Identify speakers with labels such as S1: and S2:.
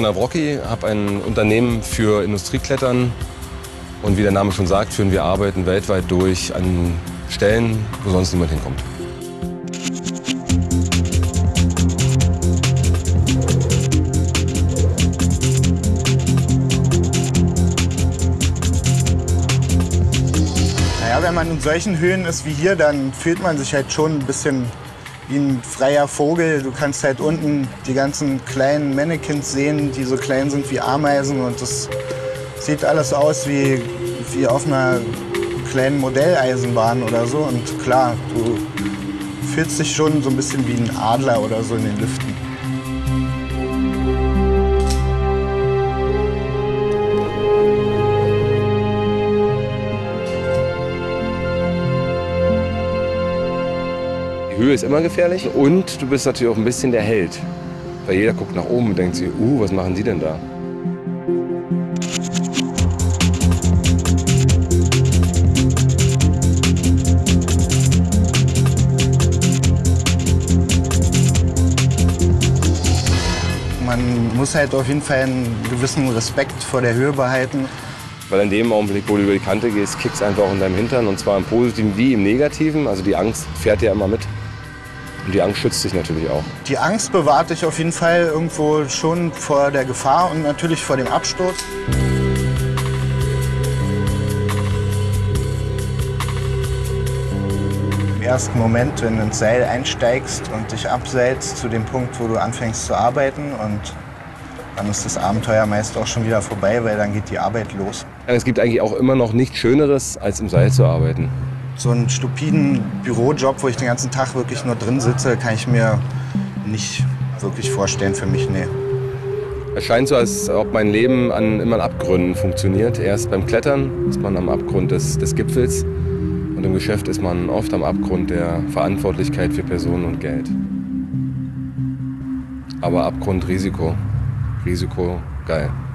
S1: Nawrocki, habe ein Unternehmen für Industrieklettern. Und wie der Name schon sagt, führen wir Arbeiten weltweit durch an Stellen, wo sonst niemand hinkommt.
S2: Naja, wenn man in solchen Höhen ist wie hier, dann fühlt man sich halt schon ein bisschen wie ein freier Vogel. Du kannst halt unten die ganzen kleinen Mannequins sehen, die so klein sind wie Ameisen. Und das sieht alles aus wie auf einer kleinen Modelleisenbahn oder so. Und klar, du fühlst dich schon so ein bisschen wie ein Adler oder so in den Lüften.
S1: Die Höhe ist immer gefährlich und du bist natürlich auch ein bisschen der Held. Weil jeder guckt nach oben und denkt sich, was machen die denn da?
S2: Man muss halt auf jeden Fall einen gewissen Respekt vor der Höhe behalten.
S1: Weil in dem Augenblick, wo du über die Kante gehst, kickst einfach auch in deinem Hintern. Und zwar im Positiven wie im Negativen. Also die Angst fährt ja immer mit. Und die Angst schützt dich natürlich auch.
S2: Die Angst bewahrt dich auf jeden Fall irgendwo schon vor der Gefahr und natürlich vor dem Absturz. Im ersten Moment, wenn du ins Seil einsteigst und dich abseilst zu dem Punkt, wo du anfängst zu arbeiten, und dann ist das Abenteuer meist auch schon wieder vorbei, weil dann geht die Arbeit los.
S1: Es gibt eigentlich auch immer noch nichts Schöneres, als im Seil zu arbeiten.
S2: So einen stupiden Bürojob, wo ich den ganzen Tag wirklich nur drin sitze, kann ich mir nicht wirklich vorstellen für mich, nee.
S1: Es scheint so, als ob mein Leben immer an Abgründen funktioniert. Erst beim Klettern ist man am Abgrund des Gipfels und im Geschäft ist man oft am Abgrund der Verantwortlichkeit für Personen und Geld. Aber Abgrund, Risiko, geil.